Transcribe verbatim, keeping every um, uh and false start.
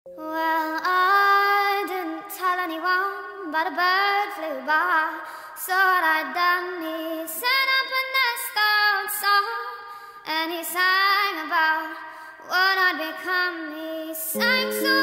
Well, I didn't tell anyone, but a bird flew by. So what I'd done, he set up a nest outside, and he sang about what I'd become. He sang so